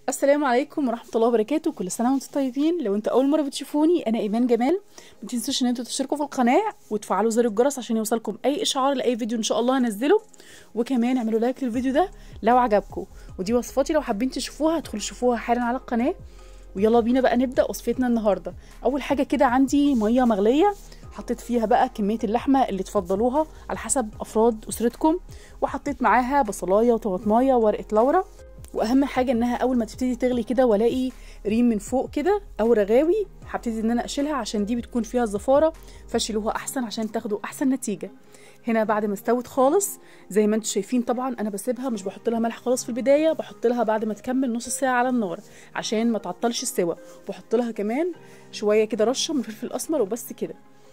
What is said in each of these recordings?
السلام عليكم ورحمه الله وبركاته. كل سنه وانتم طيبين. لو انت اول مره بتشوفوني انا ايمان جمال، ما تنسوش ان انتوا تشتركوا في القناه وتفعلوا زر الجرس عشان يوصلكم اي اشعار لاي فيديو ان شاء الله هنزله. وكمان اعملوا لايك للفيديو ده لو عجبكم. ودي وصفاتي، لو حابين تشوفوها ادخلوا شوفوها حالا على القناه. ويلا بينا بقى نبدا وصفتنا النهارده. اول حاجه كده عندي ميه مغليه، حطيت فيها بقى كميه اللحمه اللي تفضلوها على حسب افراد اسرتكم، وحطيت معاها بصلايه وطماطمايه وورقه لورا. واهم حاجه انها اول ما تبتدي تغلي كده والاقي ريم من فوق كده او رغاوي، هبتدي ان انا اشيلها عشان دي بتكون فيها زفاره، فشيلوها احسن عشان تاخدوا احسن نتيجه. هنا بعد ما استوت خالص زي ما انتم شايفين، طبعا انا بسيبها، مش بحط لها ملح خالص في البدايه، بحط لها بعد ما تكمل نص ساعه على النار عشان ما تعطلش السوا. بحط لها كمان شويه كده رشه من فلفل اسمر وبس كده.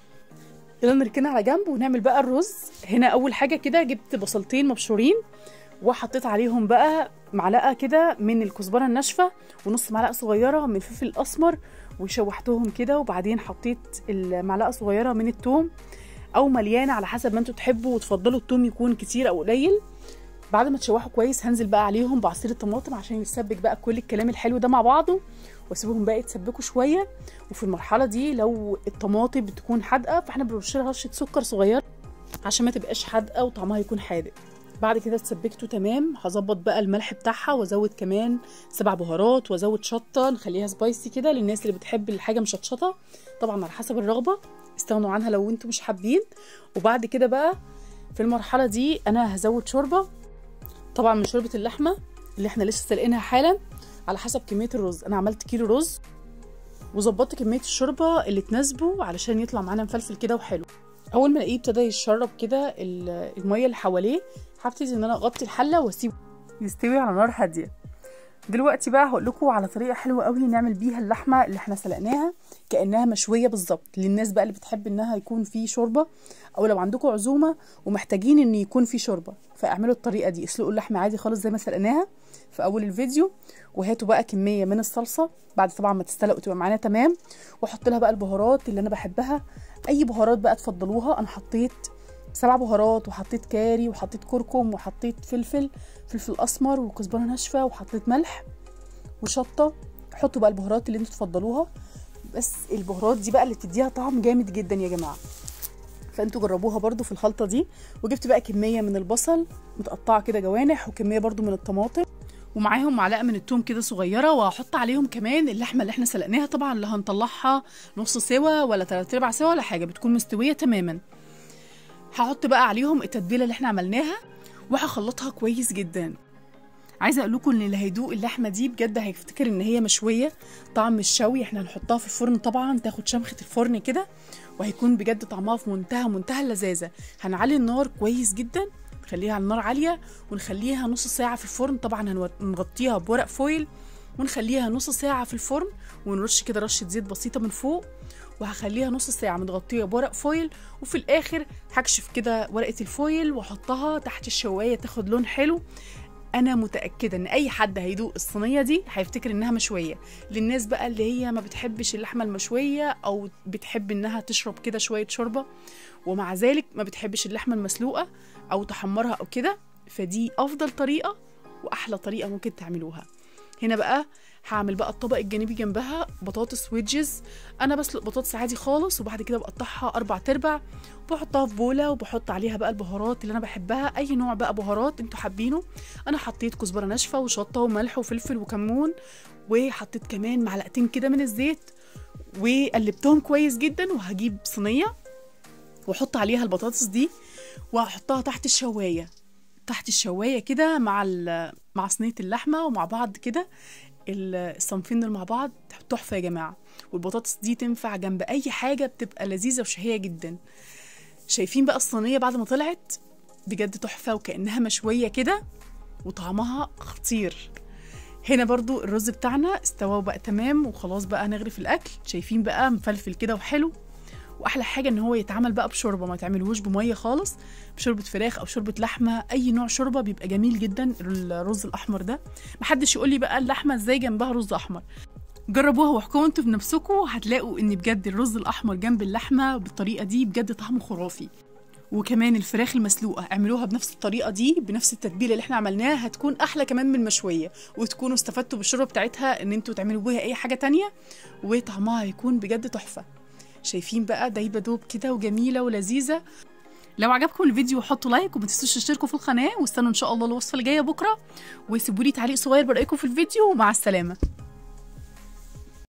يلا نركنها على جنب ونعمل بقى الرز. هنا اول حاجه كده جبت بصلتين مبشورين وحطيت عليهم بقى معلقه كده من الكزبره الناشفه ونص معلقه صغيره من الفلفل الاسمر وشوحتهم كده. وبعدين حطيت المعلقه صغيره من الثوم او مليانه على حسب ما انتوا تحبوا وتفضلوا الثوم يكون كتير او قليل. بعد ما تشوحوا كويس هنزل بقى عليهم بعصير الطماطم عشان يتسبك بقى كل الكلام الحلو ده مع بعضه، واسيبهم بقى يتسبكوا شويه. وفي المرحله دي لو الطماطم بتكون حادقه فاحنا بنرش لها رشه سكر صغير عشان ما تبقاش حادقه وطعمها يكون حادق. بعد كده اتسبكته تمام، هظبط بقى الملح بتاعها وازود كمان 7 بهارات وازود شطه نخليها سبايسي كده للناس اللي بتحب الحاجه مشطشطه، طبعا على حسب الرغبه، استغنوا عنها لو انتم مش حابين. وبعد كده بقى في المرحله دي انا هزود شوربه، طبعا من شوربه اللحمه اللي احنا لسه سلقينها حالا على حسب كميه الرز. انا عملت كيلو رز وظبطت كميه الشوربه اللي تناسبه علشان يطلع معانا مفلفل كده وحلو. اول ما الاقيه ابتدى يشرب كده الميه اللي حواليه هبتدي ان انا اغطي الحله واسيبه يستوي على نار هاديه. دلوقتي بقى هقول لكم على طريقه حلوه قوي نعمل بيها اللحمه اللي احنا سلقناها كانها مشويه بالظبط، للناس بقى اللي بتحب انها يكون في شوربه، او لو عندكم عزومه ومحتاجين ان يكون في شوربه فاعملوا الطريقه دي. اسلقوا اللحمه عادي خالص زي ما سلقناها في اول الفيديو، وهاتوا بقى كميه من الصلصه بعد طبعا ما تستلق وتبقى معانا تمام، واحط لها بقى البهارات اللي انا بحبها، اي بهارات بقى تفضلوها. انا حطيت 7 بهارات وحطيت كاري وحطيت كركم وحطيت فلفل اسمر وكزبره ناشفه وحطيت ملح وشطه. حطوا بقى البهارات اللي انتوا تفضلوها، بس البهارات دي بقى اللي بتديها طعم جامد جدا يا جماعه، فانتوا جربوها برده في الخلطه دي. وجبت بقى كميه من البصل متقطعه كده جوانح وكميه برده من الطماطم ومعاهم معلقه من الثوم كده صغيره، وهحط عليهم كمان اللحمه اللي احنا سلقناها، طبعا اللي هنطلعها نص سوا ولا 3/4 سوا ولا حاجه، بتكون مستويه تماما. هحط بقى عليهم التتبيله اللي احنا عملناها وهخلطها كويس جدا. عايزه اقول لكم ان اللي هيدوق اللحمه دي بجد هيفتكر ان هي مشويه، طعم الشوي. احنا هنحطها في الفرن طبعا تاخد شمخه الفرن كده، وهيكون بجد طعمها في منتهى اللذاذه. هنعلي النار كويس جدا، نخليها على النار عاليه ونخليها نص ساعه في الفرن. طبعا هنغطيها بورق فويل ونخليها نص ساعه في الفرن، ونرش كده رشه زيت بسيطه من فوق، وهخليها نص ساعه متغطيه بورق فويل. وفي الاخر هكشف كده ورقه الفويل واحطها تحت الشوايه تاخد لون حلو. انا متاكده ان اي حد هيدوق الصينيه دي هيفتكر انها مشويه. للناس بقى اللي هي ما بتحبش اللحمه المشويه او بتحب انها تشرب كده شويه شوربه ومع ذلك ما بتحبش اللحمه المسلوقه او تحمرها او كده، فدي افضل طريقه واحلى طريقه ممكن تعملوها. هنا بقى هعمل بقى الطبق الجانبي جنبها بطاطس ويدجز. انا بسلق بطاطس عادي خالص وبعد كده بقطعها 4/4 وبحطها في بوله وبحط عليها بقى البهارات اللي انا بحبها، اي نوع بقى بهارات انتوا حابينه. انا حطيت كزبره ناشفه وشطه وملح وفلفل وكمون، وحطيت كمان معلقتين كده من الزيت وقلبتهم كويس جدا. وهجيب صينيه واحط عليها البطاطس دي وهحطها تحت الشوايه كده مع صينيه اللحمه ومع بعض كده، الصنفين دول مع بعض تحفه يا جماعه. والبطاطس دي تنفع جنب اي حاجه، بتبقى لذيذه وشهيه جدا. شايفين بقى الصينيه بعد ما طلعت بجد تحفه وكانها مشويه كده وطعمها خطير. هنا برضو الرز بتاعنا استوى بقى تمام وخلاص بقى هنغرف الاكل. شايفين بقى مفلفل كده وحلو، واحلى حاجه ان هو يتعمل بقى بشوربه، ما تعملوش بميه خالص، بشوربه فراخ او شوربه لحمه، اي نوع شوربه بيبقى جميل جدا. الرز الاحمر ده محدش يقول لي بقى اللحمه ازاي جنبها رز احمر، جربوها واحكموا انتوا بنفسكم، هتلاقوا ان بجد الرز الاحمر جنب اللحمه بالطريقه دي بجد طعمه خرافي. وكمان الفراخ المسلوقه اعملوها بنفس الطريقه دي، بنفس التتبيله اللي احنا عملناها، هتكون احلى كمان من المشويه، وتكونوا استفدتوا بالشوربه بتاعتها ان انتوا تعملوا بيها اي حاجه تانية، وطعمها هيكون بجد تحفه. شايفين بقى دايبه دوب كده وجميله ولذيذه. لو عجبكم الفيديو حطوا لايك، وما تنسوش تشتركوا في القناه، واستنوا ان شاء الله الوصفه اللي جايه بكره، وسيبوا لي تعليق صغير برايكم في الفيديو، ومع السلامه.